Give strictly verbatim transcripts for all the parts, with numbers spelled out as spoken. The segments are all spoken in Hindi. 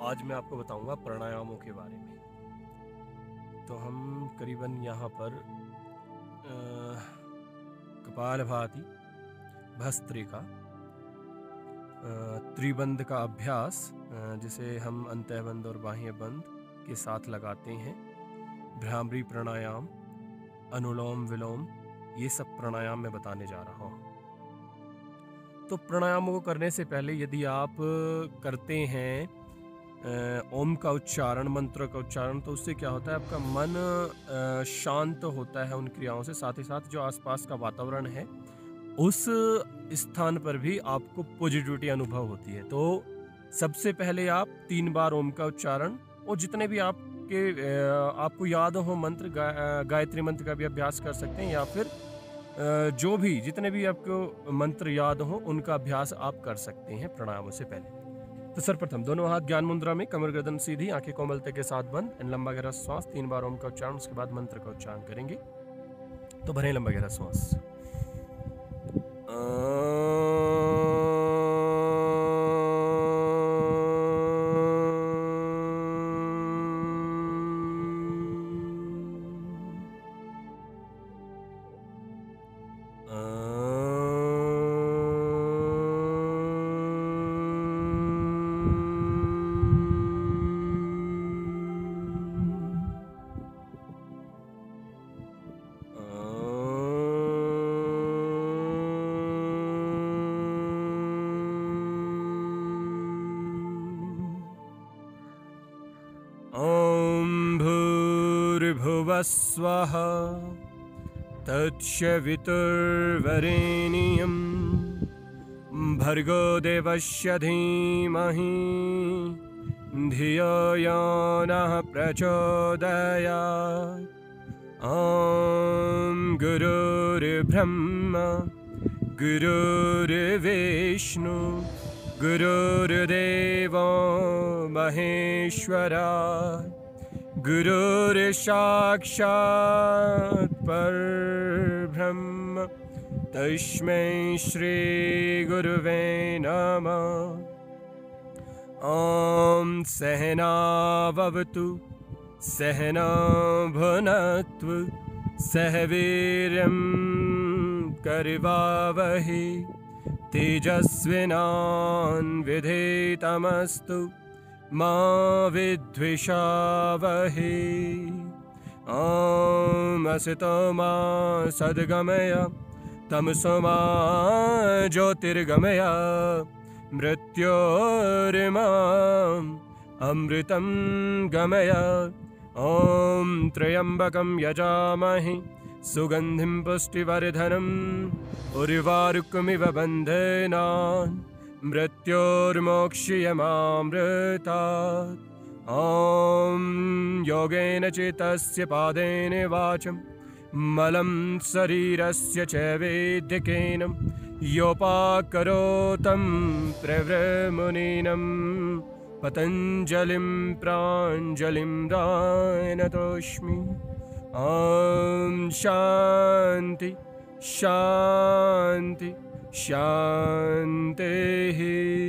आज मैं आपको बताऊंगा प्राणायामों के बारे में। तो हम करीबन यहाँ पर अ, कपालभाति, भस्त्रिका, अ, त्रिबंध का अभ्यास अ, जिसे हम अंतःबंध और बाह्य बंध के साथ लगाते हैं, भ्रामरी प्राणायाम, अनुलोम विलोम, ये सब प्राणायाम मैं बताने जा रहा हूँ। तो प्राणायामों को करने से पहले यदि आप करते हैं अ, ओम का उच्चारण, मंत्र का उच्चारण, तो उससे क्या होता है, आपका मन अ, शांत होता है उन क्रियाओं से। साथ ही साथ जो आसपास का वातावरण है उस स्थान पर भी आपको पॉजिटिविटी अनुभव होती है। तो सबसे पहले आप तीन बार ओम का उच्चारण और जितने भी आपके अ, आपको याद हो मंत्र, गा, अ, गायत्री मंत्र का भी अभ्यास कर सकते हैं, या फिर अ, जो भी जितने भी आपको मंत्र याद हो उनका अभ्यास आप कर सकते हैं प्राणायामों से पहले। तो सर्वप्रथम दोनों हाथ ज्ञान मुद्रा में, कमर गर्दन सीधी, आंखें कोमलता के साथ बंद, एंड लंबा गहरा श्वास, तीन बार ओम का उच्चारण, उसके बाद मंत्र का उच्चारण करेंगे। तो भरें लंबा गहरा श्वास। ॐ भूर्भुवः स्वः तत्सवितुर्वरेण्यं भर्गो देवस्य धीमहि धियो यो नः प्रचोदयात्। ॐ गुरुर्ब्रह्मा गुरुर्विष्णु गुरुर्देवो महेश्वरा, गुरुर्साक्षात् परब्रह्म, तस्मै श्री गुरुवे नमः। ॐ सहना भवतु सहना भुनक्तु सह वीर्यं करवावहै तेजस्विनान्विधीतमस्तु मा विद्विषावहै। ॐ असतो मा सद्गमय तमसो मा ज्योतिर्गमय मृत्योर्माम् अमृतं गमय। ॐ त्र्यम्बकं यजामहे सुगन्धिं पुष्टिवर्धनम् उर्वारुकमिव बन्धनान् मृत्योर्मोक्ष्यमामृतात्। ॐ योगेन चित्तस्य पादेन वाचं मलं शरीरस्य च वैद्यकेन योपाकरोतं प्रवृमुनीनं पतञ्जलिं प्राञ्जलिं दानतोऽस्मि। ॐ शान्ति शांति शांति।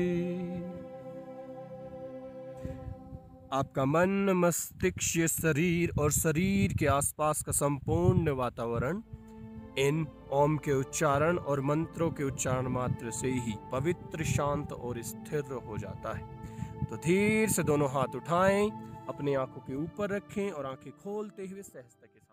आपका मन, मस्तिष्क, शरीर और शरीर के आसपास का संपूर्ण वातावरण इन ओम के उच्चारण और मंत्रों के उच्चारण मात्र से ही पवित्र, शांत और स्थिर हो जाता है। तो धीरे से दोनों हाथ उठाएं, अपनी आंखों के ऊपर रखें और आंखें खोलते हुए सहजता के साथ